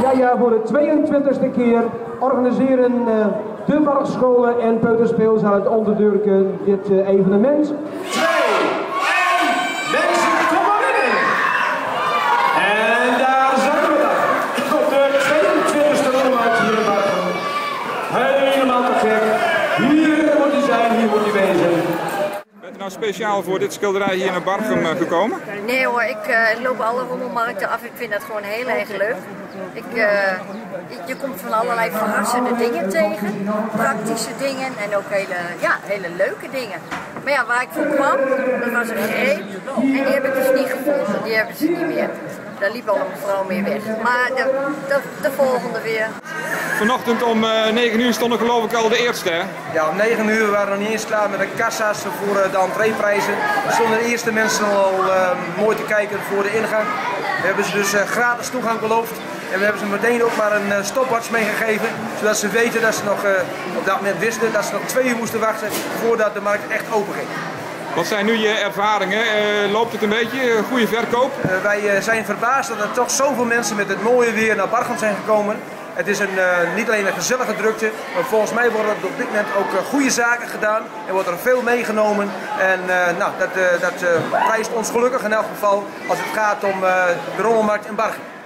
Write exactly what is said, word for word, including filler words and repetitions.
Ja, ja, voor de tweeëntwintigste keer organiseren uh, de Bargscholen en Peuterspeelzaal uit Onderdurken dit uh, evenement. Twee, één, mensen, kom maar binnen! En daar zijn we dan, op de tweeëntwintigste ronde hier in Bargen. Helemaal te gek. Hier moet hij zijn, hier moet hij wezen. Bent u nou speciaal voor dit schilderij hier naar Barchem gekomen? Nee hoor, ik uh, loop alle rommelmarkten af. Ik vind dat gewoon heel erg leuk. Ik, uh, je komt van allerlei verrassende dingen tegen. Praktische dingen en ook hele, ja, hele leuke dingen. Maar ja, waar ik voor kwam, dat was een greep. En die heb ik dus niet gevonden. Die hebben ze niet meer. Daar liep al een mevrouw mee weg. Maar de, de, de volgende weer. Vanochtend om uh, negen uur stonden geloof ik al de eerste, hè? Ja, om negen uur waren we nog niet eens klaar met de kassa's voor de entreeprijzen. Er stonden de eerste mensen al uh, mooi te kijken voor de ingang. We hebben ze dus uh, gratis toegang beloofd. En we hebben ze meteen ook maar een uh, stopwatch meegegeven. Zodat ze weten dat ze nog, uh, op dat moment wisten dat ze nog twee uur moesten wachten voordat de markt echt open ging. Wat zijn nu je ervaringen? Uh, loopt het een beetje? Goede verkoop? Uh, wij uh, zijn verbaasd dat er toch zoveel mensen met het mooie weer naar Barchem zijn gekomen. Het is een, uh, niet alleen een gezellige drukte, maar volgens mij worden er op dit moment ook uh, goede zaken gedaan. Er wordt er veel meegenomen en uh, nou, dat, uh, dat uh, prijst ons gelukkig in elk geval als het gaat om uh, de rommelmarkt in Barchem.